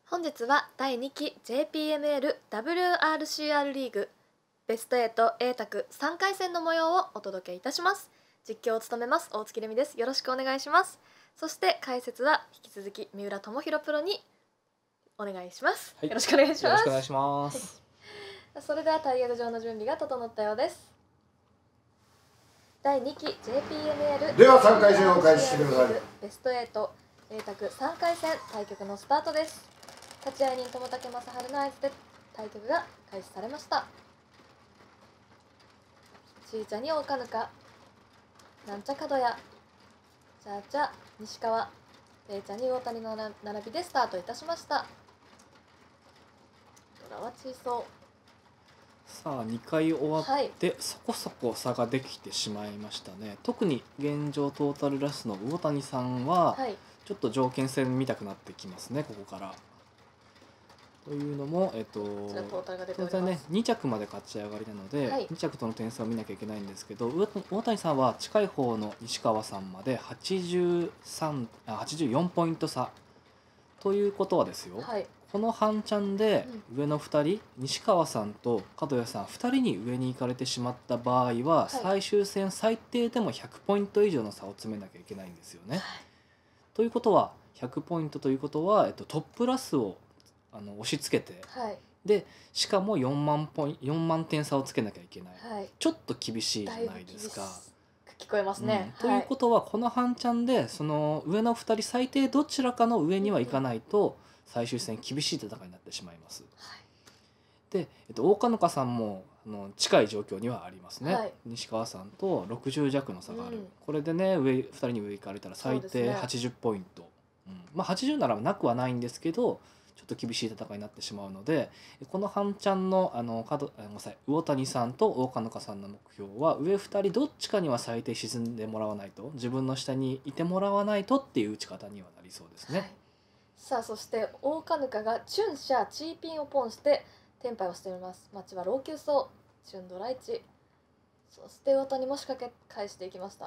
本日は第2期 JPML-WRCR リーグベスト8 A 卓3回戦の模様をお届けいたします。実況を務めます大月レミです。よろしくお願いします。そして解説は引き続き三浦智弘プロにお願いします、 はい、 よろしくお願いします。 よろしくお願いします。 それでは大学上の準備が整ったようです。第2期 JPML では3回戦を開始してください。 ベスト8 A 卓3回戦対局のスタートです。立会人友武正治の合図で対局が開始されました。ちーちゃに大鹿ぬか、なんちゃ角屋、ちゃーちゃ西川、ぺーちゃに大谷の並びでスタートいたしました。ドラは小そう。 さあ2回終わって、そこそこ差ができてしまいましたね。特に現状トータルラスの魚谷さんは、ちょっと条件戦見たくなってきますね、ここから。というのも、当然ね、2着まで勝ち上がりなので、2着との点差を見なきゃいけないんですけど、魚谷さんは近い方の西川さんまで84ポイント差。ということはですよ、この半チャンで上の2人、西川さんと角谷さん2人に上に行かれてしまった場合は、最終戦最低でも100ポイント以上の差を詰めなきゃいけないんですよね。ということは100ポイントということは、トップラスを押し付けて、でしかも4万点差をつけなきゃいけない、ちょっと厳しいじゃないですか。 聞こえますね、 ということはこの半チャンでその上の2人最低どちらかの上には行かないと最終戦厳しい戦いになってしまいます。で、大鹿ぬかさんも近い状況にはありますね、西川さんと60弱の差がある、これでね2人に上行かれたら最低80ポイント、まあ80ならなくはないんですけどちょっと厳しい戦いになってしまうので、この半チャンの魚谷さんと大鹿ぬかさんの目標は上2人どっちかには最低沈んでもらわないと、自分の下にいてもらわないとっていう打ち方にはなりそうですね。 さあそして大鹿ぬかがチュンシャチーピンをポンしてテンパイをしています。マッチは老朽層、チュンドラ1、そして魚谷も仕掛け返していきました。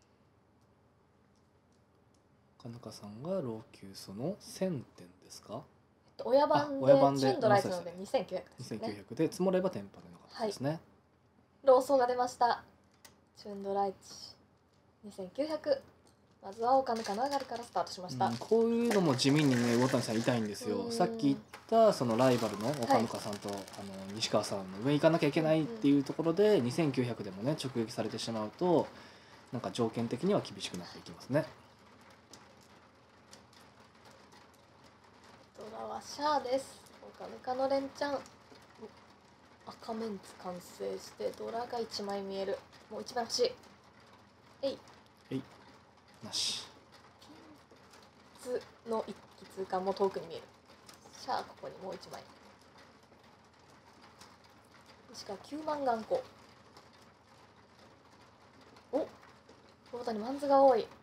大鹿ぬかさんが老朽層の1000点ですか。 親番でチュンドラ1なので2900ですね。 2900で積もればテンパでなかったですね。 ローソーが出ました。チュンドラ1、2900。まずは大鹿ぬかの上がりからスタートしました。 こういうのも地味にね魚谷さん痛いんですよ。さっき言ったそのライバルの大鹿ぬかさんと、西川さんの上行かなきゃいけないっていうところで、2900でもね直撃されてしまうとなんか条件的には厳しくなっていきますね。 ドラはシャアです。大鹿ぬかの連チャン、赤メンツ完成してドラが1枚見える。もう1枚欲しい。 なし。 ピンズの一気通過も遠くに見える。シャアここにもう1枚。しかも9万頑固。お、大谷マンズが多い。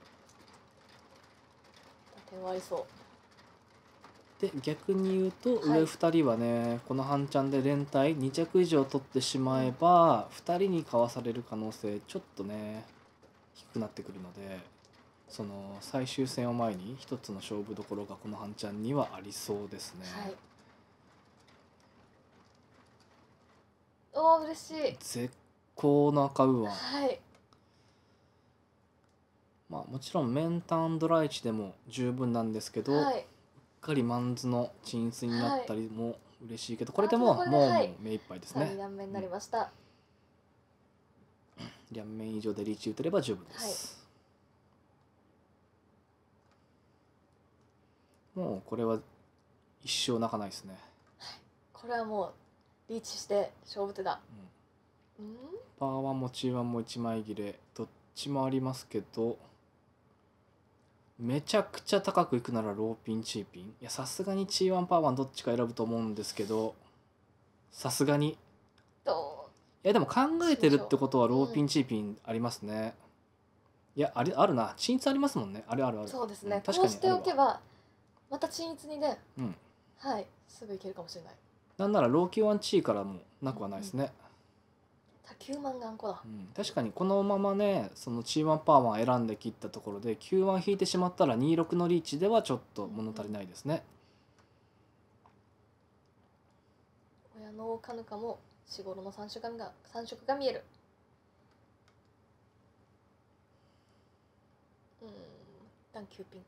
打点はありそう。 で逆に言うと上2人はね、この半チャンで連帯2着以上取ってしまえば、2人にかわされる可能性ちょっとね低くなってくるので、その最終戦を前に一つの勝負どころがこの半チャンにはありそうですね。 おー嬉しい。 絶好の赤ウーアン。まあもちろんメンタンドラ1でも十分なんですけど、うっかりマンズの鎮圧になったりも嬉しいけど、これでももう目いっぱいですね。 2段目になりました。 両面以上でリーチ打てれば十分です。もうこれは一生泣かないですね。 これはもうリーチして勝負手だ。 パー1もチー1も1枚切れどっちもありますけど、めちゃくちゃ高くいくならローピンチーピン、いやさすがにチー1パー1どっちか選ぶと思うんですけど、さすがにいやでも考えてるってことはローピンチーピンありますね。いやあるな、鎮圧ありますもんね。ある。 そうですね、こうしておけばまた鎮圧にね、すぐいけるかもしれない。 なんならローキュー1チーからもなくはないですね。 9万頑固だ。 確かにこのままねそのチー1パー1選んで切ったところで9-1引いてしまったら26のリーチではちょっと物足りないですね。 親のカヌカも四五郎の三色が見える。一旦9ピンか。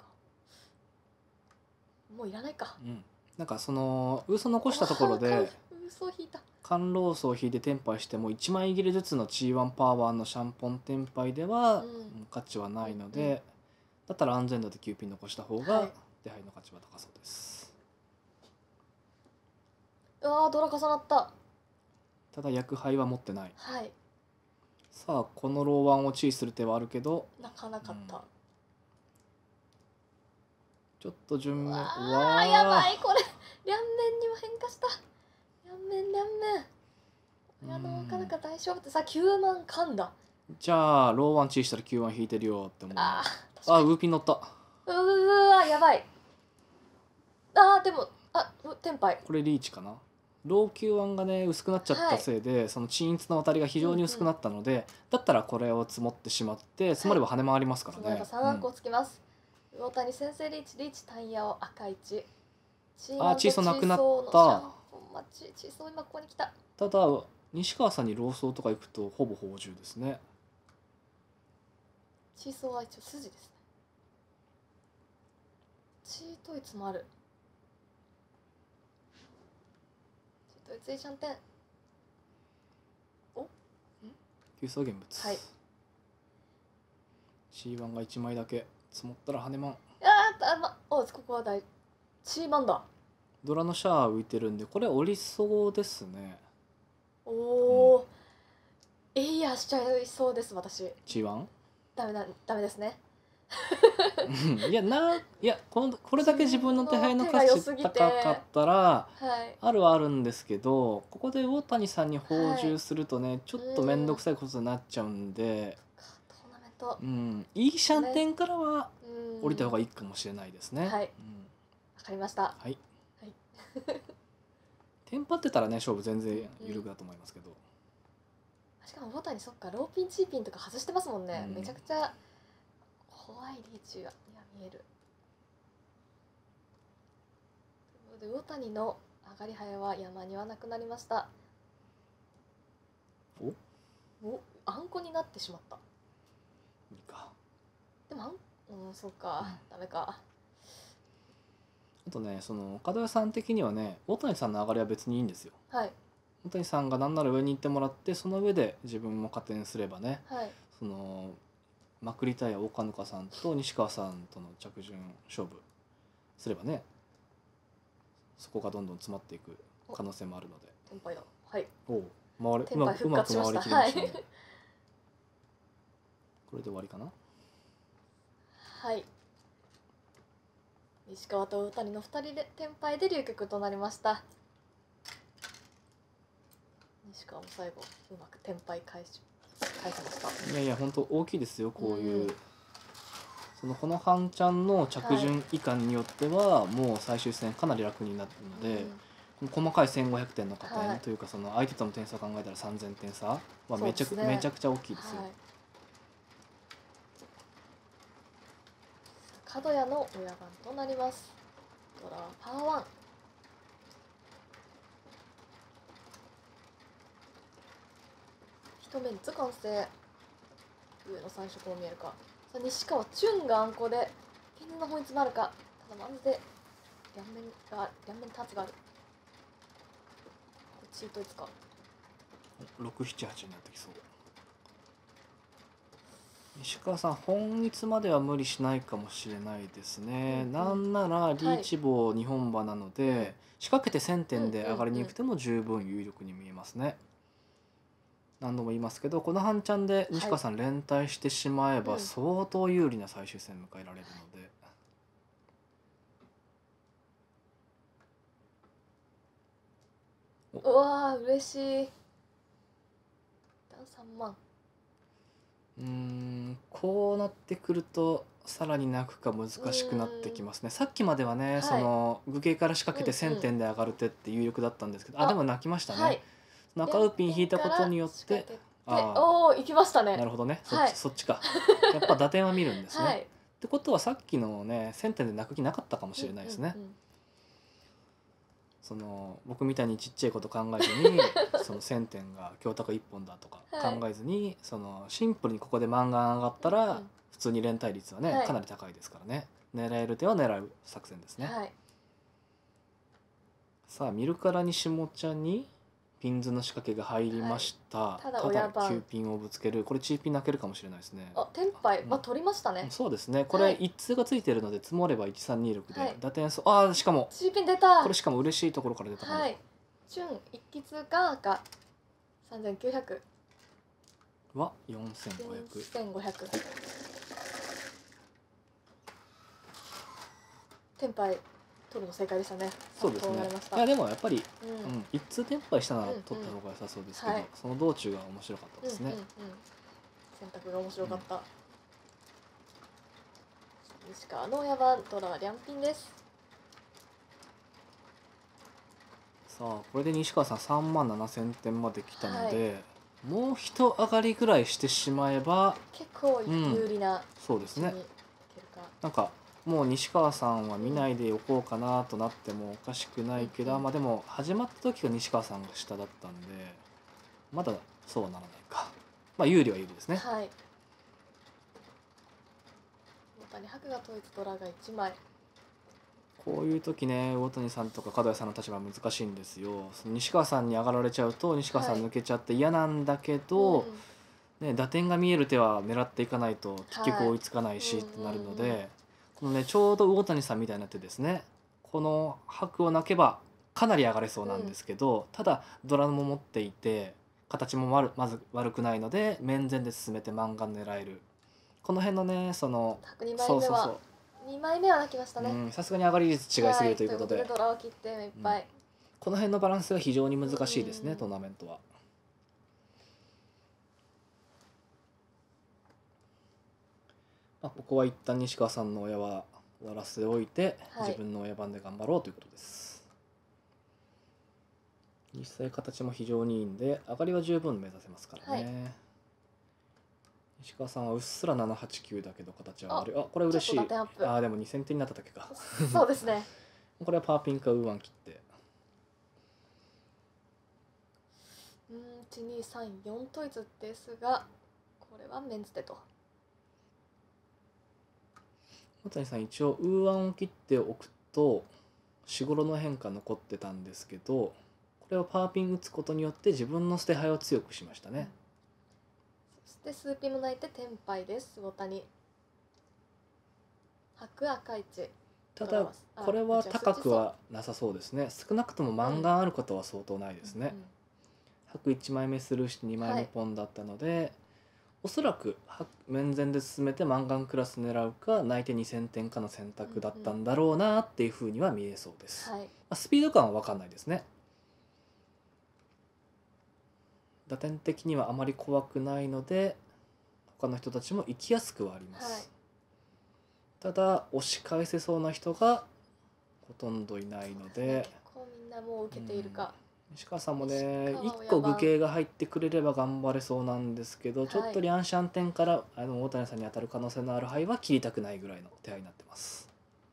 もういらないか。 なんかその嘘残したところで嘘を引いた。 甘ロースを引いてテンパイしても1枚切れずつの G1 パワーのシャンポンテンパイでは価値はないので、だったら安全度で9ピン残した方が手配の価値は高そうです。 うわー、ドラ重なった。 ただ役配は持ってない。 はい。 さあこのローワンを注意する手はあるけどなかなかった。 ちょっと順目。 うわー、やばいこれ。両面にも変化した。両面。親のなかなか大丈夫ってさ、9万噛んだ。 じゃあローワン注意したら9万引いてるよって思う。 あウーピン乗った。 うわやばい。でもテンパイ。 これリーチかな。ロー9-1がね薄くなっちゃったせいで、その均一の渡りが非常に薄くなったので、だったらこれを積もってしまって積もれば跳ね回りますからね。 積もれば3アンコをつきます。魚谷先生リーチタイヤを赤1。チーソーなくなった。 チーソー今ここに来た。 ただ西川さんにローソーとか行くとほぼ宝珠ですね。 チーソーは一応筋ですね。チートイツもある。チートイツイシャンテン。 急走現物。 はい。 C1 が1枚だけ積もったら跳ねまん。 ここはチーマンだ。 ドラのシャア浮いてるんでこれ降りそうですね。 おお、エイヤーしちゃいそうです私。 G1？ ダメですね。 いやこれだけ自分の手配の価値高かったらあるはあるんですけど、ここで魚谷さんに放充するとね、ちょっと面倒くさいことになっちゃうんで、いいシャンテンからは降りた方がいいかもしれないですね。 はい、わかりました。 はい。テンパってたらね勝負全然有力だと思いますけど。 しかも魚谷そっかローピンチーピンとか外してますもんね。めちゃくちゃ怖いリーチが見える。ということで魚谷の上がり早は山にはなくなりました。あんこになってしまった。 いいか。 でもそうか、ダメか。 あとね、その門屋さん的にはね、大谷さんの上がりは別にいいんですよ。 はい。 大谷さんがなんなら上に行ってもらって、その上で自分も加点すればね、 はい、 そのまくりたい岡ぬかさんと西川さんとの着順勝負すればね、そこがどんどん詰まっていく可能性もあるので。 テンパイだ。はい。 うまく回りきりましたね。これで終わりかな。 はい。西川と魚谷の2人でテンパイで流局となりました。西川も最後うまくテンパイ返せました。 いや本当大きいですよこういう、この半ちゃんの着順以下によっては、もう最終戦かなり楽になるので、細かい1500点の加点というか、その相手との点差を考えたら3000点差はめちゃくちゃ大きいですよ。 角谷の親番となります。ドラはパー1。一メンツ完成。上の3色も見えるか。さあ西川チュンがあんこで現実の本質もあるか。ただまずで両面タッチがある。チートいつか 678になってきそう。西川さん本一までは無理しないかもしれないですね。なんならリーチ棒2本馬なので、仕掛けて1000点で上がりにくくても十分有力に見えますね。何度も言いますけど、この半チャンで西川さん連帯してしまえば相当有利な最終戦迎えられるので。 うわー嬉しい。3万。 こうなってくるとさらに泣くか難しくなってきますね。さっきまではね、その愚形から仕掛けて1000点で上がる手って有力だったんですけど、でも泣きましたね。赤ウーピン引いたことによって、 行きましたね。 なるほどね、そっちか。やっぱ打点は見るんですね。ってことはさっきのね1000点で泣く気なかったかもしれないですね。 その僕みたいにちっちゃいこと考えずにその1000点が京高1本だとかはい考えずに、そのシンプルにここでマンガン上がったらうん普通に連帯率はね、 はいかなり高いですからね。狙える手は狙う作戦ですね。 はいさあ見るからに下茶にピンズの仕掛けが入りました、 はいただ親番 9ピンをぶつける。これチーピン泣けるかもしれないですね。 あテンパイ取りましたね。 そうですね。これはい一通がついてるので積もれば1326で、 はい打点ああしかもチーピン出た。 これしかも嬉しいところから出たかな、 はい準一気通過赤3900 は4500。 4500テンパイ取るの正解でしたね。 そうですね参考になりまし。たいやでもやっぱり、 うん一通転敗したならうんうん取った方が良さそうですけど、 はいその道中が面白かったですね。 うんうんうん選択が面白かった。西川の親番ドラは両ピンです。 さあこれで西川さん3万7000点まで来たので、もう一上がりぐらいしてしまえば結構有利なそうですね。 位置にいけるか。 なんかもう西川さんは見ないでおこうかなとなってもおかしくないけど、 うんまあでも始まった時が西川さんが下だったんでまだそうはならないか。まあ有利は有利ですね。 はい。大谷博が統一ドラが1枚。 こういう時ね大谷さんとか門谷さんの立場は難しいんですよ。その西川さんに上がられちゃうと西川さん抜けちゃって嫌なんだけど、ね、打点が見える手は狙っていかないと結局追いつかないしはいってなるのうんうんうんで、このねちょうど魚谷さんみたいな手ですね。この白を泣けばかなり上がれそうなんですけど、ただドラも持っていて形もまず悪くないので面前で進めてマンガン狙える。この辺のねその白2枚そうそうそ目は2枚目は泣きましたね。 うさすがに上がり率違いすぎるということで、 ドラを切って目いっぱい。 この辺のバランスが非常に難しいですね、 うんトーナメントは。ここは一旦西川さんの親は終わらせておいて、 はい自分の親番で頑張ろうということです。実際形も非常にいいんで上がりは十分目指せますからね、 はい西川さんはうっすら789だけど形は悪い。これ嬉しい。 ちょっと打点アップでも2000点になっただけかそうですね。 これはパーピンかウーワン切って 1234統一ですが、これはメンズでと。 大谷さん一応ウーワンを切っておくと4頃の変化残ってたんですけど、これをパーピン打つことによって自分の捨て牌を強くしましたね。 そしてスーピンも泣いてテンパイです大谷。白赤一。 ただこれは高くはなさそうですね。少なくともマンガンあることは相当ないですね。白1枚目スルーして2枚目ポンだったので、おそらく面前で進めてマンガンクラス狙うか内定2000点かの選択だったんだろうなっていうふうには見えそうです。 はい。 スピード感は分かんないですね。打点的にはあまり怖くないので他の人たちも行きやすくはあります、 はいただ押し返せそうな人がほとんどいないので、 結構みんなもう受けているか。 西川さんもね西川 1個愚形が入ってくれれば頑張れそうなんですけど、 はいちょっとリャンシャン点から大谷さんに当たる可能性のある牌は切りたくないぐらいの手配になってます。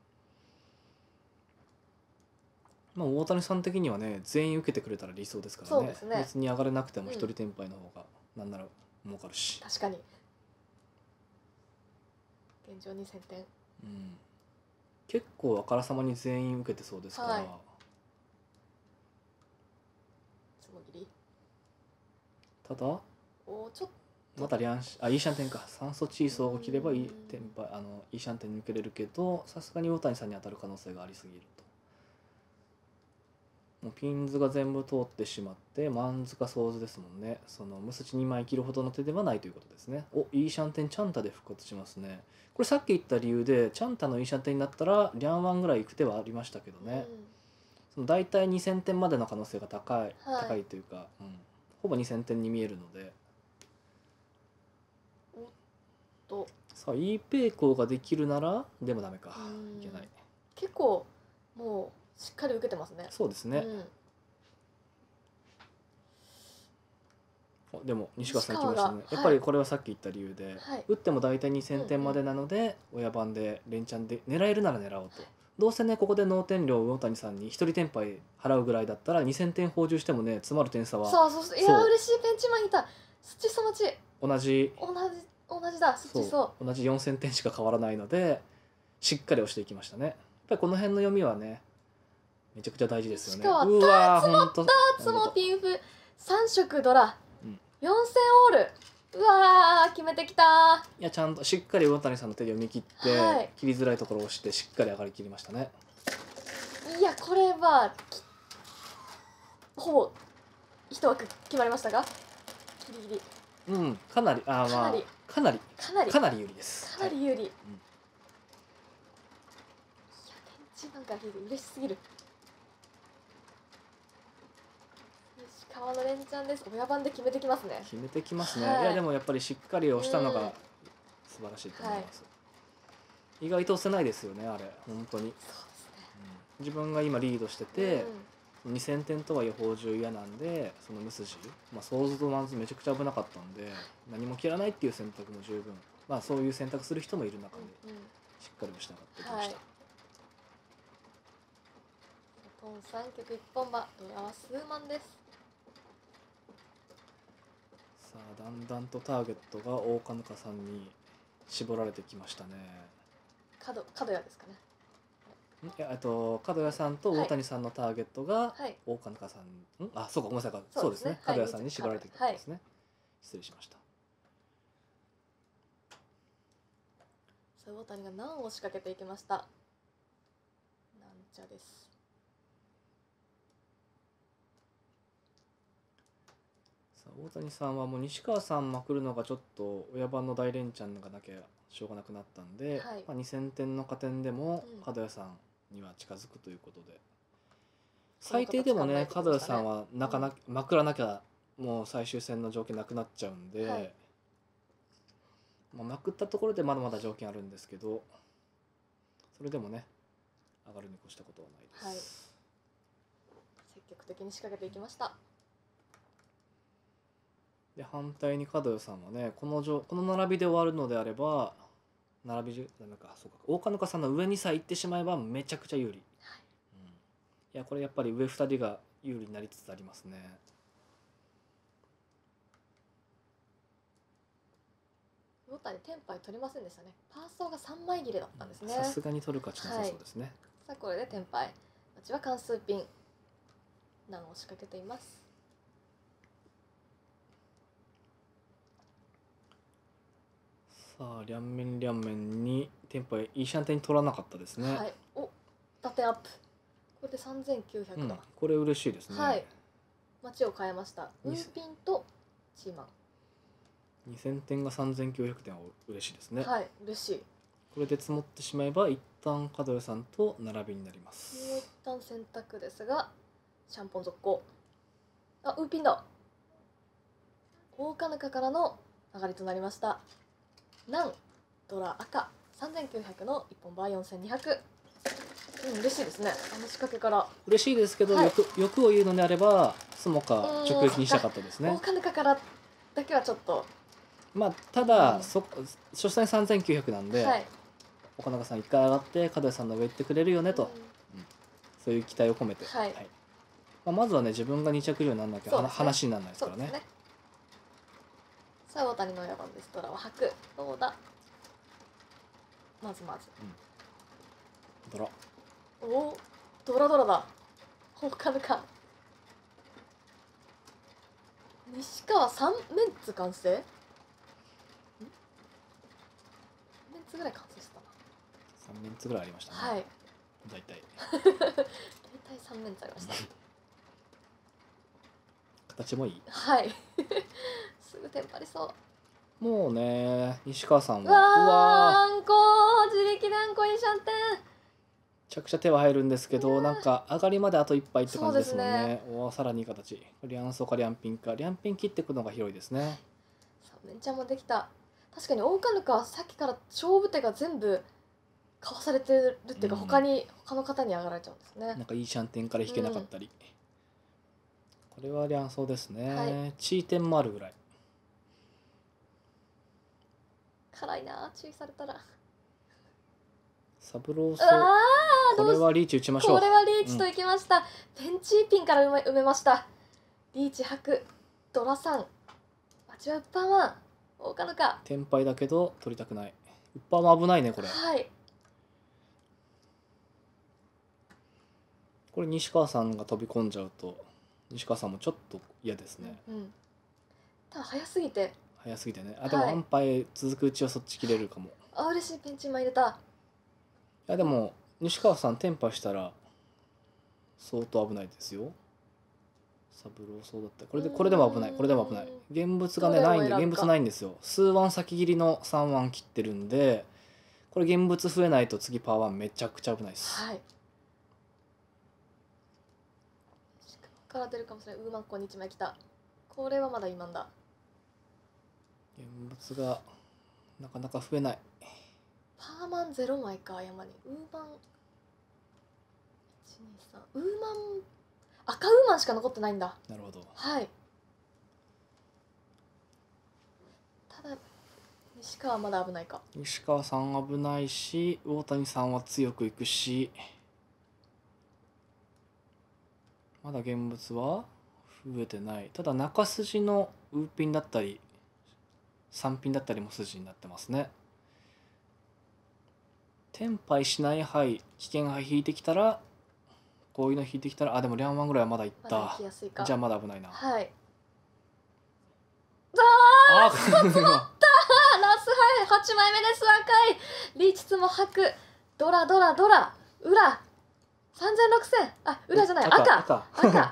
大谷さん的にはね全員受けてくれたら理想ですからね。 そうですね別に上がれなくても一人転敗の方がなんなら儲かるし、 確かに。現状2000点。 結構あからさまに全員受けてそうですから、 はいつもぎり。 ただちょっまたイーシャンテンか酸素チーソーを切ればいい転敗イーシャンテンに抜けれるけどさすがに大谷さんに当たる可能性がありすぎると。もうピンズが全部通ってしまってマンズかソーズですもんね。そのムスチ2枚切るほどの手ではないということですね。イーシャンテンチャンタで復活しますね。これさっき言った理由でチャンタのイーシャンテンになったらリャンワンぐらいいく手はありましたけどとね、その大体2000点までの可能性が高いというか、ほぼ2000点に見えるので。さあ E ペイコーができるならでもダメか、いけない。 結構もうしっかり受けてますね。 そうですね、でも西川さん行きましたね。 西川がやっぱりこれはさっき言った理由で、 はい打っても大体2000点までなので、親番で連チャンで狙えるなら狙おうと。 どうせねここで納点料を魚谷さんに1人転売払うぐらいだったら2000点補充してもね詰まる点差はそういやそう嬉しい。ペンチマン引いた。土そまち同じ同じだ。土同じ4000点しか変わらないのでしっかり押していきましたね。やっぱりこの辺の読みはねめちゃくちゃ大事ですよね。 しかもうわーほんとツモティンフ3色ドラ、 うん 4000オール。うわー決めてきた。 いやちゃんとしっかり魚谷さんの手で読み切って、 はい切りづらいところを押してしっかり上がりきりましたね。 いやこれはほぼ一枠決まりましたがギリギリうんかなりまあかなりかなりかなり有利です。 かなり有利、いやうんペンチマンから引いて嬉しすぎる。石川の連チャンです。親番で決めてきますね。 決めてきますね、 はいいやでもやっぱりしっかり押したのうんが素晴らしいと思います、意外と押せないですよねあれ本当に、 そうですね。 自分が今リードしてて、2000点とはいえ補充嫌なんでその無筋、ソーズとマンズめちゃくちゃ危なかったんで何も切らないっていう選択も十分そういう選択する人もいる中でしっかり押したがってきました、 ポン3曲1本馬ドラは数万です。 さあだんだんとターゲットが大鹿ぬかさんに絞られてきましたね。 角屋ですかね。 いや角谷さんと大谷さんのターゲットがはい大鹿ぬかさん、そうかごめんなさいそうですね角谷さんに縛られてきたんですね、失礼しました。 大谷が難を仕掛けていきました。なんちゃです。 さあ大谷さんはもう西川さんまくるのがちょっと親番の大連チャンがなきゃしょうがなくなったんで、 はい 2000点の加点でもうん角谷さんには近づくということで、最低でもね角谷さんはまくらなきゃもう最終戦の条件なくなっちゃうんで、 はいまくったところでまだまだ条件あるんですけど、それでもね上がるに越したことはないです、 積極的に仕掛けていきました。 で反対に角谷さんはねこの並びで終わるのであれば並びなんかそうか大鹿ぬかさんの上にさえ行ってしまえばめちゃくちゃ有利、いやこれやっぱり上2人が有利になりつつありますね。 大谷テンパイ取りませんでしたね。パーソーが3枚切れだったんですね。 さすがに取る価値なさそうですね、 さあこれでテンパイうちは関数ピン難を仕掛けています。 さあ両面にテンパイいいシャンテン取らなかったですね、 はい、お打点アップ。これで3900だ、 これ嬉しいですね、 はい街を変えました。ウーピンとチーマン、 2000点が3900点は嬉しいですね、 はい嬉しい。 これで積もってしまえば一旦角谷さんと並びになりまもうす。 一旦選択ですがシャンポン続行。あウーピンだ。大鹿ぬかからの上がりとなりました。難ドラ赤3900の1本バー4200、嬉しいですね。あの仕掛けから嬉しいですけど、 はい欲を言うのであればスモカ直撃にしたかったです大ね。 鹿ぬかからだけはちょっと、 ただ、 うん初戦3900なんで、 はい岡中さん1回上がって角谷さんの上行ってくれるよねと、そういう期待を込めて、 はいまずはね自分が2着以上にならなきゃ、 そうですね話にならないですからね。 そうですね。さあ大谷の4番です。ドラは白どうだ。まずドラおおドラだ。大鹿ぬか西川3メンツ完成。メンツぐらい完成した 3メンツぐらいありましたね、 な。はい大体大体3メンツありました形もいい。 はいすぐテンパりそう。 もうね西川さんうはわーあんこ自力であんこいいシャンテン。 めちゃくちゃ手は入るんですけど、なんか上がりまであと1杯って感じですもんそうですね。さらにいい形。リャンソかリャンピンか、リャンピン切っていくのが広いですね。 さあめんちゃんもできた。確かに大鹿ぬかさっきから勝負手が全部かわされてるっていうか、 うん他の方に上がられちゃうんですね。 なんかいいシャンテンから引けなかったり。これはリャンソですね。 はいチーテンもあるぐらい。 辛いな注意されたら。 サブローソうわーこれはリーチ打ちましょう。 これはリーチといきました、ペンチーピンから埋めました。リーチ白ドラ3マチはウッパーワン岡野か。 テンパイだけど取りたくない。ウッパーも危ないねこれ。 はいこれ西川さんが飛び込んじゃうと西川さんもちょっと嫌ですね。 うんただ早すぎて早すぎてね。あでもはいアンパイ続くうちはそっち切れるかも。 嬉しい、ペンチーマン入れた。 いやでも西川さんテンパしたら相当危ないですよ。サブローそうだった。これでも危ない。これでも危ない。現物がねないんで、現物ないんですよ。数ワン先切りの3ワン切ってるんで、これ現物増えないと次パワーワンめちゃくちゃ危ないです。 はいから出るかもしれない。ウーマンコに1枚来た。これはまだ今んだ。 現物がなかなか増えない。 パーマン0枚か山に。ウーマン123ウーマン赤ウーマンしか残ってないんだ。 なるほど。 はいただ西川はまだ危ないか。 西川さん危ないし、大谷さんは強くいくし、まだ現物は増えてない。ただ中筋のウーピンだったり3ピンだったりも筋になってますね。テンパイしない牌、危険牌引いてきたら、こういうの引いてきたら、あでもリャンワンぐらいはまだいっまだた行きやすいか。 じゃあまだ危ないな。 はいあラスハイ8枚目です。赤いリーチツも白ドラ裏3000、6000あ裏じゃない赤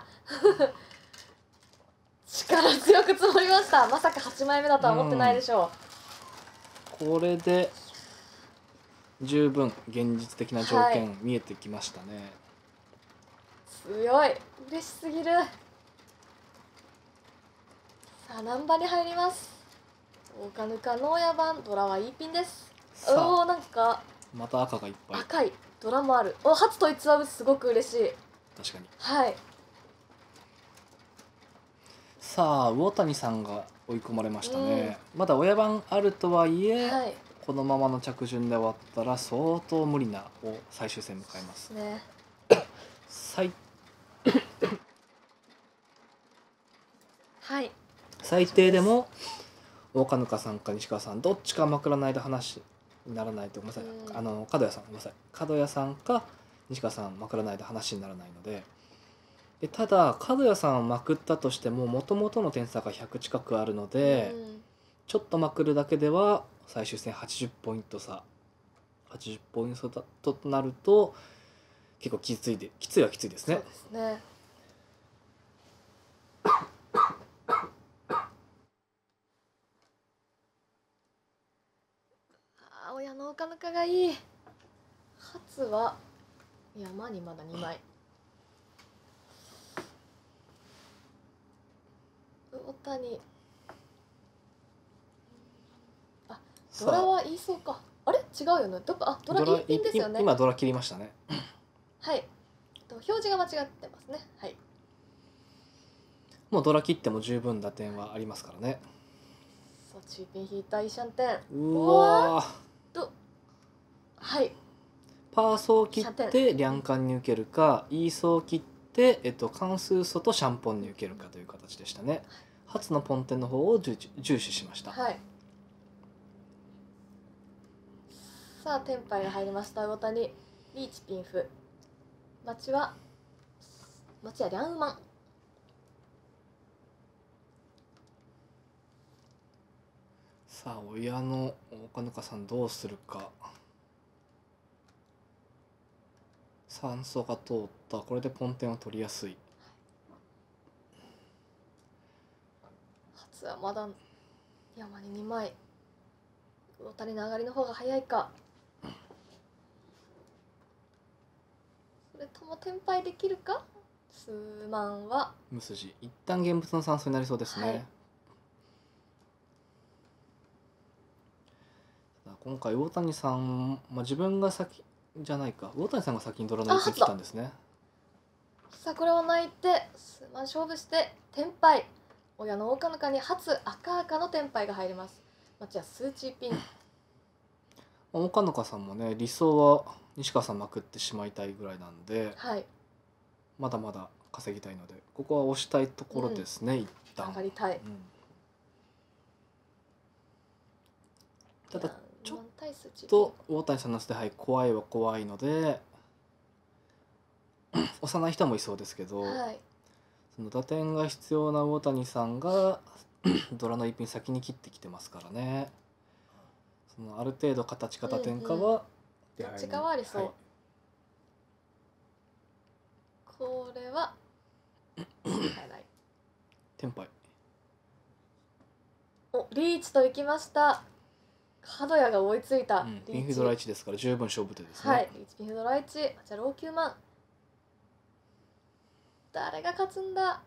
力強く積もりました。まさか8枚目だとは思ってないでしょこれで十分現実的な条件見えてきましたね。 強い嬉しすぎる。さあ難波に入ります。大ぬかの親番ドラはいいピンです。おおなんかまた赤がいっぱい。 赤いドラもある。お初統一はすごく嬉しい。 確かに。 はいさあ魚谷さんが追い込まれましたね。まだ親番あるとはいえ、 はいこのままの着順で終わったら相当無理な最終戦迎えますね。はい最低でも大ぬかさんか西川さんどっちかまくらないと話にならないと。ごめんなさい、角谷さんごめんなさい、角谷さんか西川さんまくらないと話にならないので、ただ角谷さんをまくったとしてももともとの点差が100近くあるので、ちょっとまくるだけでは最終戦80ポイント差80ポイント差となると結構きついはきついですね。 そうですね。親の岡中がいい。初は山にまだ2枚。大谷ドラは言いそうか。あれ違うよね。ドラいいピンですよね。 今ドラ切りましたね。 はい表示が間違ってますね。はいもうドラ切っても十分打点はありますからね。 さあチーピン引いたイシャンテン。 うわはいパーソー切ってリャンカンに受けるか、イーソー切って関数素とシャンポンに受けるかという形でしたね。初のポンテンの方を重視しました。 はいさあテンパイが入りました。大谷リーチピンフ町はリャンウマン。 さあ親の岡ぬかさんどうするか。酸素が通った。これでポンテンを取りやすい。 初はまだ山に2枚。大谷の上がりの方が早いか。それともテンパイできるか。数万は無筋。一旦現物の酸素になりそうですね。 はい今回大谷さん、自分が先じゃないか、大谷さんが先にドラの入れてきたんですね。 さあこれを泣いて数万勝負してテンパイ。親の岡中に初赤のテンパイが入ります。町は数値ピン。 岡野香さんもね理想は西川さんまくってしまいたいぐらいなんではいまだまだ稼ぎたいのでここは押したいところですね、一旦上がりたい。 ただいやちょっ満体数チーと大谷さんの捨て牌怖いは怖いので押さない人もいそうですけど、 はいその打点が必要な大谷さんがドラの一品先に切ってきてますからね。そのある程度形か打点かは手配にどっちかはありそう、 はいこれは使えない。 テンパイおリーチといきました。角谷が追いついた、リーチピンフドラ1ですから十分勝負手ですね。 はいリーチピンフドラ1。じゃあロー9万誰が勝つんだ。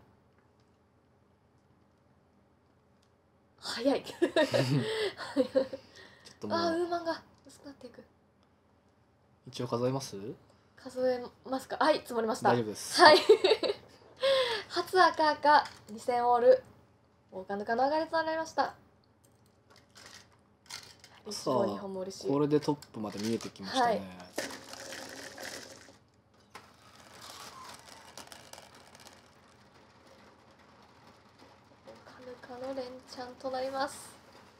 早いちょっともあーウうーマンが薄くなっていく。 一応数えます？ 数えますか。はい積もりました。 大丈夫です。 はい初赤赤2000オール大カヌカの上がりとなりました。 さあ 2本も嬉しい。 これでトップまで見えてきましたね。 はいカヌカの連チャンとなります。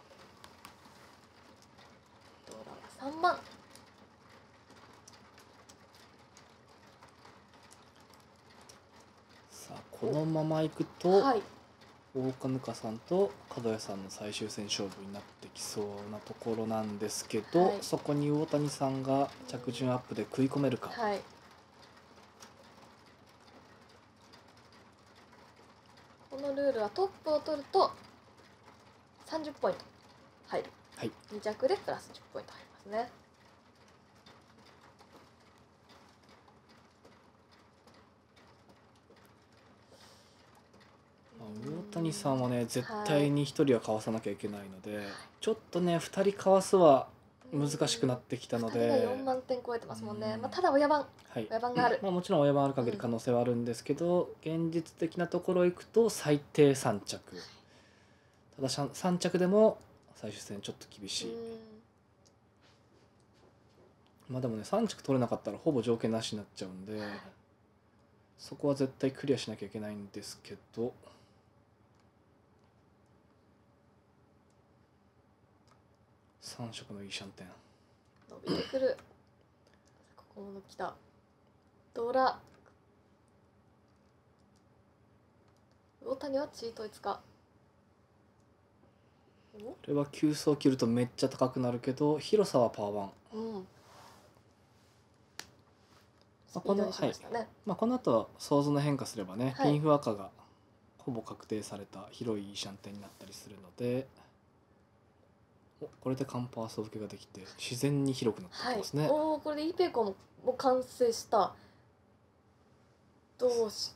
ドラは3万。 さあこのままいくと、 はい大鹿ぬかさんと角谷さんの最終戦勝負になってきそうなところなんですけど、 はいそこに大谷さんが着順アップで食い込めるか。 はいこのルールはトップを取ると30ポイント入る。 はい 2着でプラス10ポイント入りますね。 大谷さんはね絶対に1人はかわさなきゃいけないので、ちょっとね2人かわすは難しくなってきたの 2人がで、 4万点超えてますもんね。 うんまあ、ただ親番はい親番がある。 もちろん親番ある限り可能性はあるんですけど、現実的なところ行くと最低3着、ただ3着でも最終戦ちょっと厳しい。まあでもね3着取れなかったらほぼ条件なしになっちゃうんで、そこは絶対クリアしなきゃいけないんですけど、3色のいいシャンテン伸びてくるここも来たドラ大谷はチートいつか。 これは急走切るとめっちゃ高くなるけど広さはパワーワン。 うんスまあピードにしましたね。 この後想像の変化すればね、 はいピンフ赤がほぼ確定された広いシャンテンになったりするので、これでカンパース受けができて自然に広くなってはいきますね。 おおこれで E ペイコンも完成した。どうし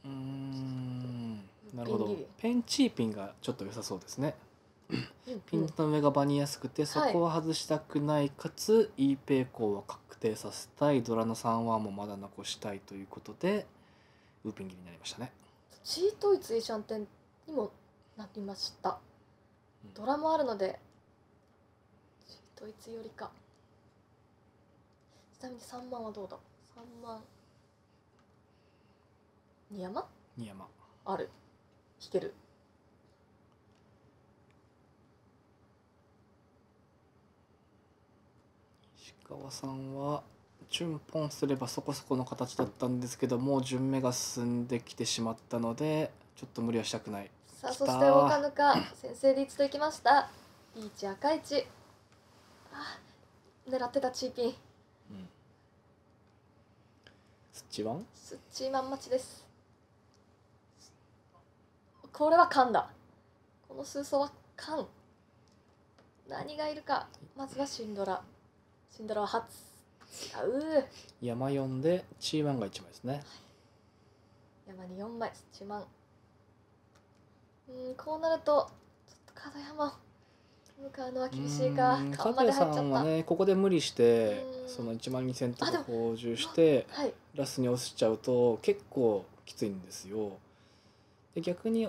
なるほどピン切り。 ペンチーピンがちょっと良さそうですね。ピうんンの上がバニやすくてそこは外したくない、かつ E ペイコーは確定させたい、ドラの3ワンもまだ残したいということでウーピン切りになりましたね。 チートイツイシャンテンにもなりました。ドラもあるのでチートイツよりか。ちなみに3万はどうだ。3万2山二山ある引ける。 石川さんは順ポンすればそこそこの形だったんですけどもう順目が進んできてしまったのでちょっと無理はしたくない。 さあきたーそして大カヌカ先制リーチといきました。リーチ赤いチ。あ狙ってたチーピンスッチワンスッチーマン待ちです。これは缶だ。この数層は缶。何がいるか。まずはシンドラ。シンドラは初違う。 山4でチーワンが1枚ですね。 山に4枚スッチーマン。こうなるとちょっと角山向かうのは厳しいか。缶まで入っちゃった。 加藤さんはねここで無理してうんその1万2000とかあでも補充してはいラスに押しちゃうと結構きついんですよ。で逆に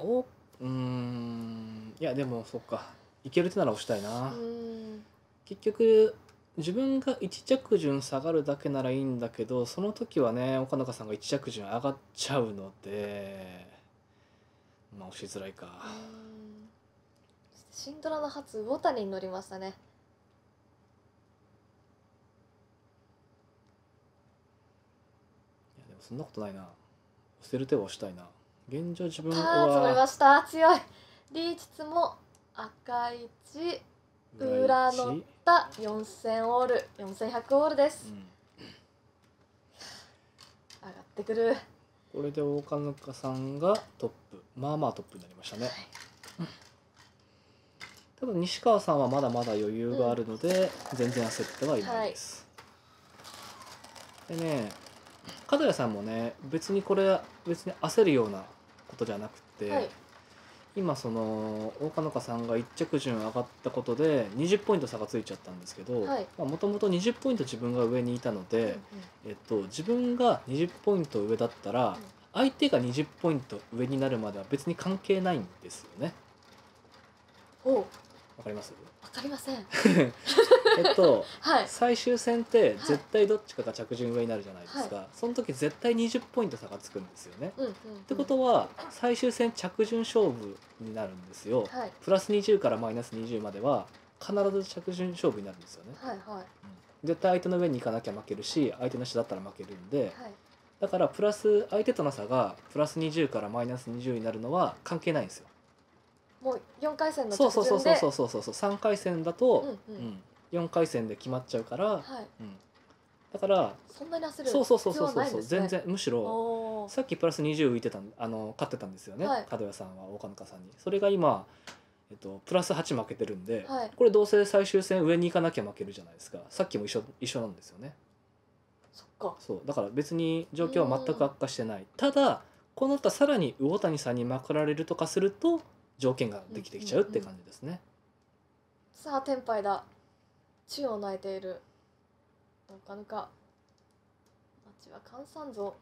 いやでもそっかいける手なら押したいな。結局自分が1着順下がるだけならいいんだけど、その時はね岡中さんが1着順上がっちゃうので、まあ押しづらいか。 そして新ドラの初魚谷に乗りましたね。 いやでもそんなことないな。押せる手は押したいな。現状自分パーツもいまはした強い。リーチツも赤い1裏乗った4000オール4100オールです、上がってくる。 これで岡中さんがトップ、まあまあトップになりましたね。ただ西川さんはまだまだ余裕があるので、全然焦ってはいないです。でね、角谷さんもね別にこれ別に焦るようなことじゃなくて、今その岡中さんが1着順上がったことで20ポイント差がついちゃったんですけど、もともと20ポイント自分が上にいたので、自分が20ポイント上だったら、相手が20ポイント上になるまでは別に関係ないんですよね。わかります？ わかりません。 最終戦って絶対どっちかが着順上になるじゃないですか、その時絶対20ポイント差がつくんですよね。ってことは最終戦着順勝負になるんですよ、プラス20からマイナス20までは必ず着順勝負になるんですよね、絶対相手の上に行かなきゃ負けるし、相手の下だったら負けるんで、だからプラス相手との差がプラス20からマイナス20になるのは関係ないんですよ。 もう4回戦の着そう順で 3回戦だと、4回戦で決まっちゃうから、だからそんなに焦る必要はないんですね。 全然むしろさっきプラス20浮いてた勝ってたんですよね、角谷さんは岡中さんに。それが今、プラス8負けてるんで、これどうせ最終戦上に行かなきゃ負けるじゃないですか。さっきも一緒なんですよね。そうだから別に状況は全く悪化してない。ただこの後さらに魚谷さんにまくられるとかすると条件ができてきちゃうって感じですね。 さあテンパイだ。宙を泣いているどうかぬか。町は閑散ぞ。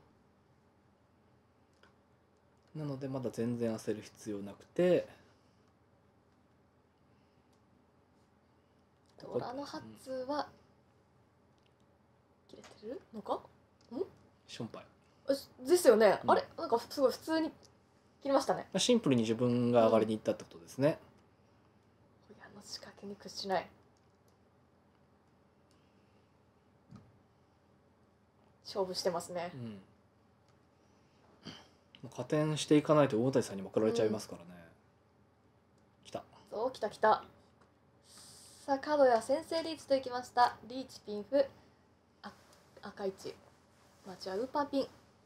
なのでまだ全然焦る必要なくて、 ドラの発は切れてるのか？ ションパイですよね、あれなんかすごい普通に切りましたね。 シンプルに自分が上がりに行ったってことですね。 親の仕掛けに屈しない。勝負してますね。 加点していかないと大谷さんにまくられちゃいますからね。きた。 そうきたきた。さあ角谷先制リーチといきました。リーチピンフ赤1町はウーパーピン。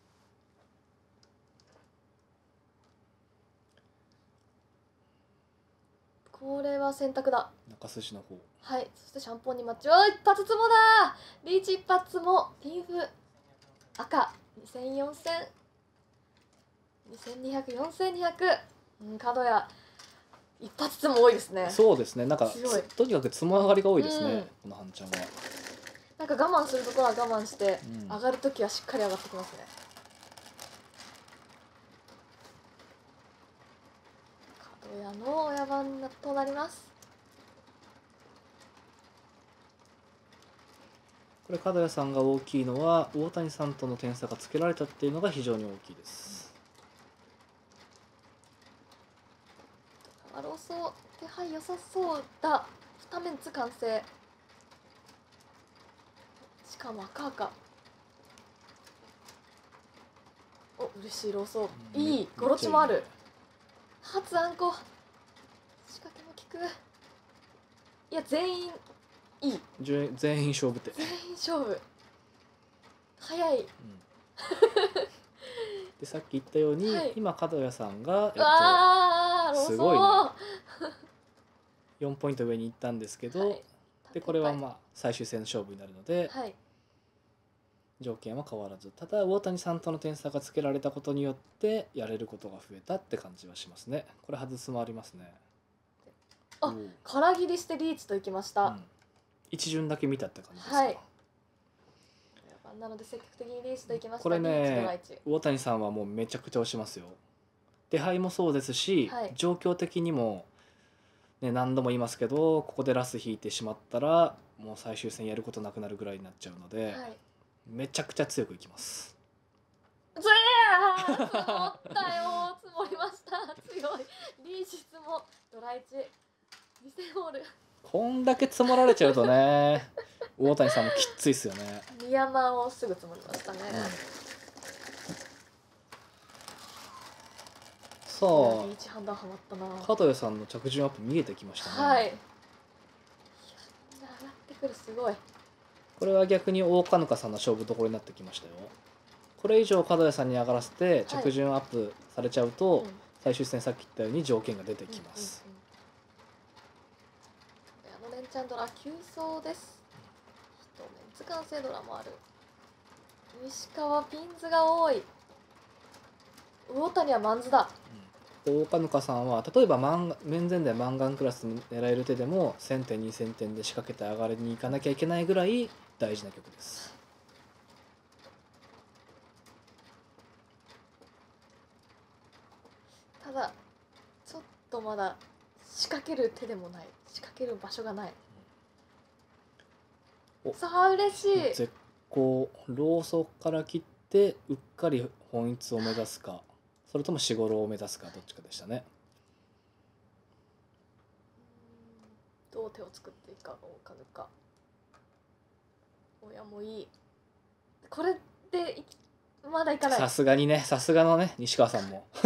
これは選択だ。 中筋の方。 はい、そしてシャンポンにマッチ。一発ツモだ。リーチ一発もピンフ赤2000、4000、2200、4200。角谷一発ツモ多いですね。 そうですね。なんかとにかくツモ上がりが多いですね、この半ちゃんは。 なんか我慢するところは我慢して、上がるときはしっかり上がってきますね。角谷の親番となります。 これ角谷さんが大きいのは大谷さんとの点差がつけられたっていうのが非常に大きいです。 ローソ手配良さそうだ。2面ツ完成。しかも赤赤。お嬉しいローソー。いいゴロチもある。初あんこ仕掛けも効く。いや全員いい。 全員勝負手。 全員勝負早い、 でさっき言ったように、今角谷さんが、すごいね4ポイント上に行ったんですけど、でこれはまあ最終戦の勝負になるので、条件は変わらず、ただ大谷さんとの点差がつけられたことによってやれることが増えたって感じはしますね。これ外すもありますね。 空切りしてリーチといきました。 一巡だけ見たって感じですか。 なので積極的にリーチといきました。 これね大谷さんはもうめちゃくちゃ押しますよ。手配もそうですし、状況的にもね、何度も言いますけどここでラス引いてしまったらもう最終戦やることなくなるぐらいになっちゃうので、 はい。 めちゃくちゃ強くいきます。 積もったよ。積もりました。強い。リーチ積も。ドラ1。2000ホール。 こんだけ積もられちゃうとね大谷さんもきっついっすよね。 ミヤマをすぐ積もりましたね。 さあリーチ判断はまったな。 角谷さんの着順アップ見えてきましたね。 はい。いや、みんな上がってくる、すごい。 これは逆に大鹿ぬさんの勝負どころになってきましたよ。これ以上角谷さんに上がらせて着順アップされちゃうと、 うん最終戦さっき言ったように条件が出てきます。 レンチャンドラ急走です。一メンツ完成ドラもある。西川ピンズが多い。魚谷はマンズだ。 大鹿ぬさんは例えば面前でマンガンクラスに狙える手でも1000点2000点で仕掛けて上がりに行かなきゃいけないぐらい大事な曲です。 ただちょっとまだ仕掛ける手でもない、仕掛ける場所がない。さあ嬉しい。 絶好ローソクから切ってうっかり本一を目指すかそれとも四五郎を目指すかどっちかでしたね。 どう手を作っていいかわかるか。親もいい。これでまだいかない。 さすがにね、さすがのね西川さんも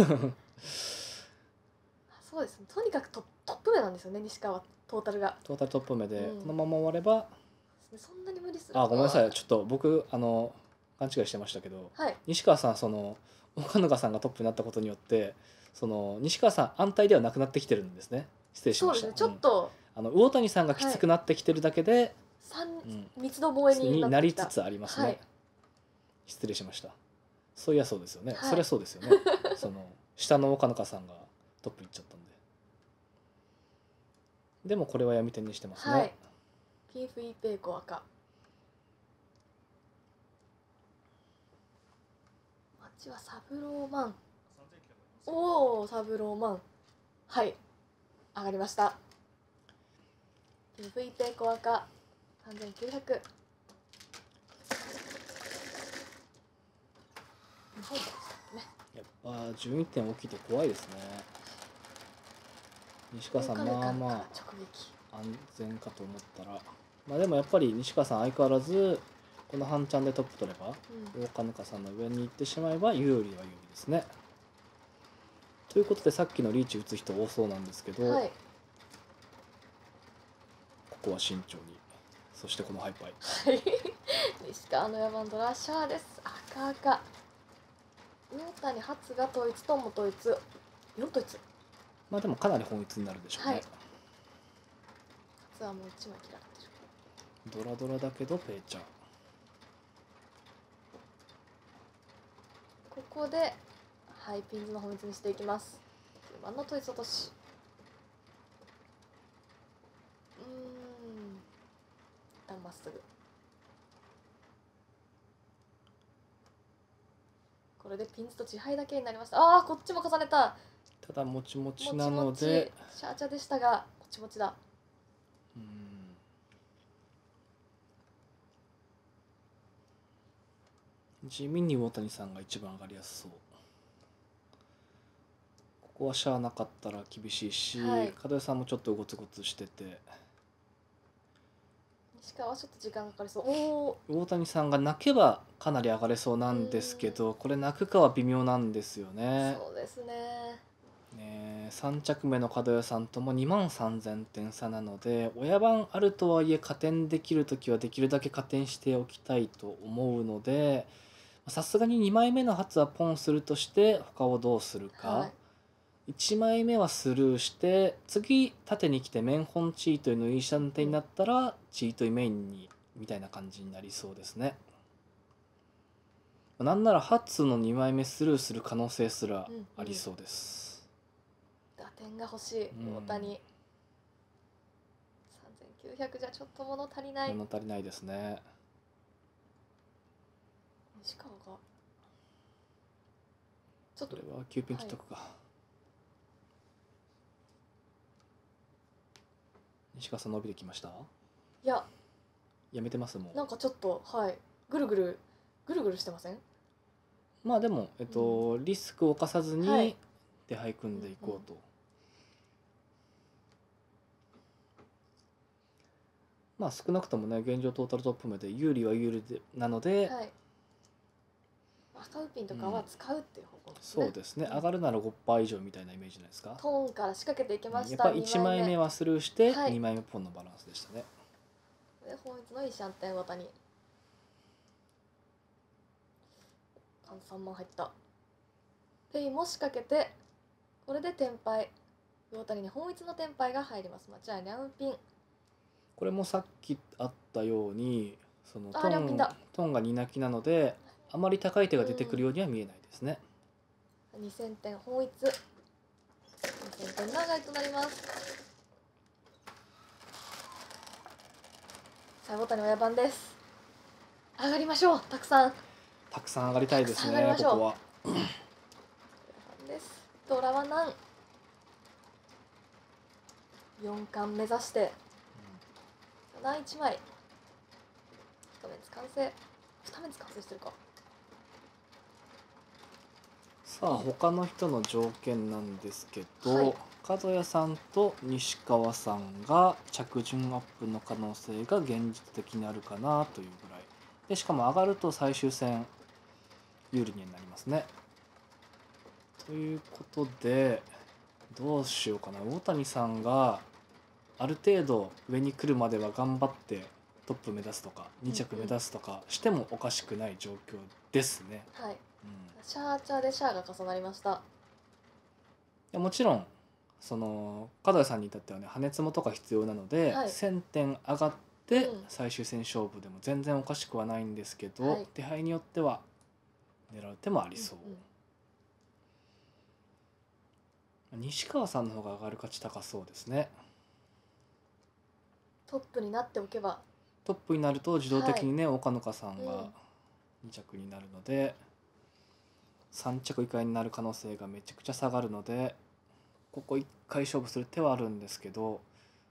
そうですね、とにかくトップ目なんですよね、西川トータルが。 トータルトップ目で、 うんこのまま終わればそんなに無理する。 ごめんなさい、ちょっと僕勘違いしてましたけど、 はい。 西川さん岡野さんがトップになったことによって西川さん安泰ではなくなってきてるんですね。失礼しました。 そうですね、ちょっと、 魚谷さんがきつくなってきてるだけで、 三つどもえになりつつありますね、 はい、 失礼しました。そういやそうですよね、 はい、 そりゃそうですよね下の岡野さんがトップいっちゃったんで。でもこれは闇点にしてますね。 はい。ピーフイーペイコ赤。町はサブローマン。おお、サブローマン。はい。上がりました。ピーフイーペイコ赤。3900。日本でしたっけね。 やっぱ11点大きいと怖いですね。西川さんまあまあ安全かと思ったら、まあでもやっぱり西川さん相変わらずこの半チャンでトップ取れば、大鹿ぬさんの上に行ってしまえば有利は有利ですね。ということでさっきのリーチ打つ人多そうなんですけど、 はい、 ここは慎重に。そしてこのハイパイ西川の山ドラッシャーです。赤赤。魚谷初が統一とも統一4統一。 まあでもかなり本一になるでしょうね。はい、 初はもう1枚切られてる。 ドラドラだけどペイちゃん。 ここではい、ピンズの本一にしていきます。9番の統一落とし。一旦まっすぐ。これでピンズと自敗だけになりました。ああ、こっちも重ねた。 ただもちもちなのでもちもちシャーチャでしたがもちもちだ。 地味に大谷さんが一番上がりやすそう。ここはシャアなかったら厳しいし、はい、門井さんもちょっとゴツゴツしてて西川はちょっと時間かかりそう。 大谷さんが泣けばかなり上がれそうなんですけど、これ泣くかは微妙なんですよね。 そうですね。 3着目の門谷さんとも2万3000点差なので、親番あるとはいえ加点できる時はできるだけ加点しておきたいと思うので、さすがに2枚目の初はポンするとして他をどうするか、はい、1枚目はスルーして次縦に来て面本チートイのいいシャンテになったらチートイメインにみたいな感じになりそうですね。なんなら初の2枚目スルーする可能性すらありそうです。 打点が欲しい大谷。3900じゃちょっと物足りない。 物足りないですね。 西川がちょっとこれは9ピン切っとくか、 西川さん伸びてきました？ いや、 やめてますもん。 なんかちょっとぐるぐるしてません？ まあでも、リスクを冒さずはにい手配組んでいこうと、まあ少なくともね現状トータルトップまで有利は有利でなので、 はい。赤ウピンとかは使うっていう方向ですね。 そうですね、上がるなら 5% 以上みたいなイメージじゃないですか。 トーンから仕掛けていきまし。 やったぱ1枚目はスルーしてはい 2枚目ポンのバランスでしたね。 で本一のいいシャンテン渡に3万入った。ペイも仕掛けて、これでテンパイ、魚谷に本一のテンパイが入ります。じゃあニャンピン。 これもさっきあったようにその両ピンだ。 トンが2泣きなのであまり高い手が出てくるようには見えないですね。 2000点本一、2000点長いとなります。さあ魚谷親番です。上がりましょう。たくさん上がりたいですね。ここはです。ドラは何4冠目指して7、1枚1面完成、2面完成してるか。 さあ他の人の条件なんですけど、 はい角谷さんと西川さんが着順アップの可能性が現実的にあるかなというぐらいで、しかも上がると最終戦有利になりますね。ということでどうしようかな。大谷さんがある程度上に来るまでは頑張ってトップ目指すとか2着目指すとかしてもおかしくない状況ですね。 はい、 うん、 シャーチャーでシャアが重なりました。 いやもちろんその角谷さんに至ってはね羽根つもとか必要なので、 はい 1000点上がってうん最終戦勝負でも全然おかしくはないんですけど、 はい手配によっては狙う手もありそう。西川さんの方が上がる価値高そうですね。 トップになっておけばトップになると自動的にね、岡野香さんうんが2着になるので、3着以下になる可能性がめちゃくちゃ下がるので、ここ1回勝負する手はあるんですけど、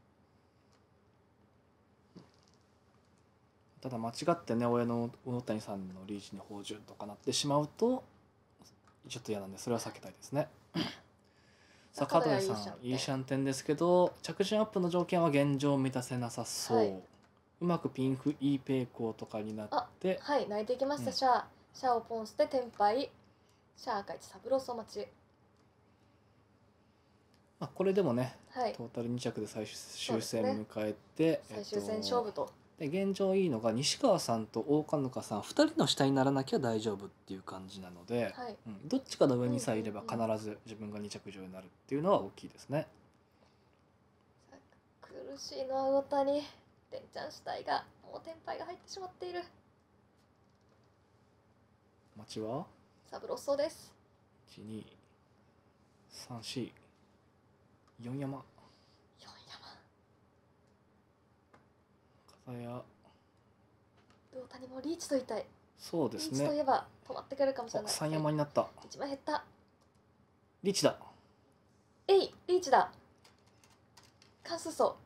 ただ間違ってね親の大谷さんのリーチに芳醇とかなってしまうとちょっと嫌なんで、それは避けたいですね。さあ角谷さんいいシャンテンですけど着順アップの条件は現状満たせなさそう、 はいうまくピンフ E ペイコーとかになってはい泣いていきました。 うんシャアをポンしてテンパイ、シャア赤一サブローソ待ち。 まあ、これでもねはいトータル2着で最終戦そうですね迎えて、 最終戦勝負と、 で現状いいのが西川さんと大鹿ぬかさん2人の下にならなきゃ大丈夫っていう感じなので、 はいどっちかの上にさえいればうんうん必ず自分が2着以上になるっていうのは大きいですね。 苦しいのは魚谷、連チャン主体がもうテンパイが入ってしまっている。 待ちはサブロッソです。 12344山 4山風や魚谷もリーチと言いたい。 そうですリーチといね。 えば止まってくれるかもしれない。 3山になった。 1枚減った。 リーチだ。 リーチだ。関数層。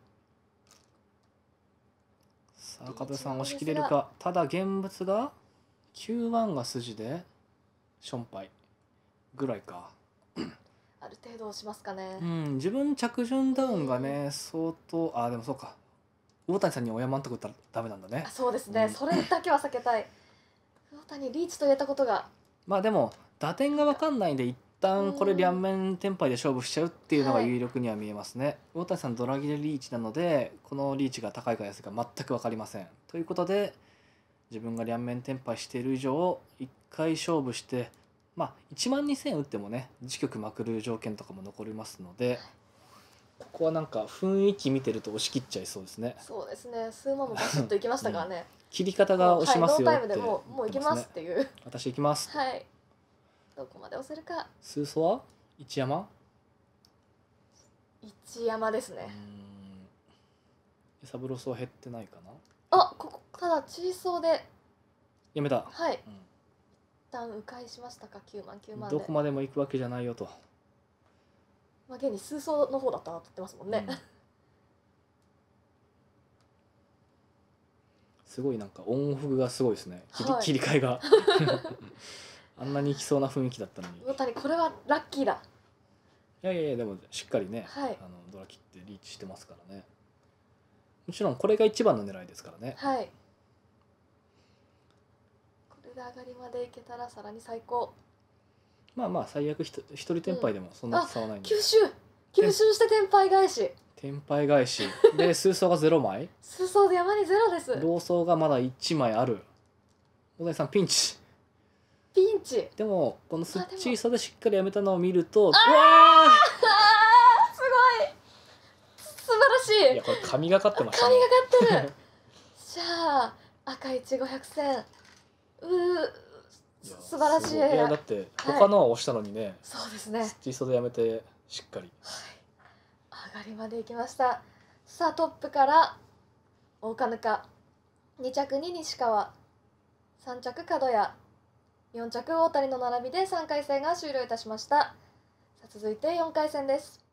さあ加藤さん押し切れるか。ただ現物が91が筋でションパイぐらいか。 ある程度押しますかね。 自分着順ダウンがね相当でもそうか、大谷さんに親満とく打ったらダメなんだね。 そうですね、それだけは避けたい。魚谷リーチと言えたことがまあでも打点が分かんないんで一旦これ両面テンパイで勝負しちゃうっていうのが有力には見えますね。大谷さんドラギでリーチなのでこのリーチが高いか安いか全く分かりません。ということで自分が両面テンパイしている以上1回勝負して1万2000打ってもね自局まくる条件とかも残りますので、ここはなんか雰囲気見てると押し切っちゃいそうですね。 そうですね、数万もバシッといきましたからね。 切り方が押しますよってノータイムでもういきますっていう。 私いきます。 はい。どこまで押せるか。 数素は一山？ 一山ですね。 サブロスは減ってないかな。 ここただチーソーでやめた。 一旦迂回しましたか。9万9万でどこまでも行くわけじゃないよと。 現に数層の方だったら取ってますもんね。 すごいなんかオンオフがすごいですね。 はい切り替えがあんなにいきそうな雰囲気だったのに。 魚谷これはラッキーだ。 いやいやいやでもしっかりね、 はいドラキってリーチしてますからね。もちろんこれが一番の狙いですからね。 はいこれで上がりまでいけたらさらに最高。 まあまあ最悪一人転敗でもそんな差はないんで、 吸収して天敗返し。 転敗返しで数層が0枚数層で山にゼロです。 老層がまだ1枚ある。大谷さんピンチ。 ピンチ。 でもこのスッチーソでしっかりやめたのを見ると、うわあーすごい素晴らしい。 ーいやこれ神がかってました神ね。 がかってるじゃあ赤いちご100選素晴らしい。 いやだって他のは押したのにね、 そうですね。 スッチーソでやめてしっかり。 上がりまで行きました。さあトップから大鹿ぬか、2着に西川、3着角谷、4着大谷の並びで3回戦が終了いたしました。さあ続いて4回戦です。